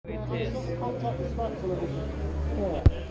It I've is. just contact the smart television. Yeah.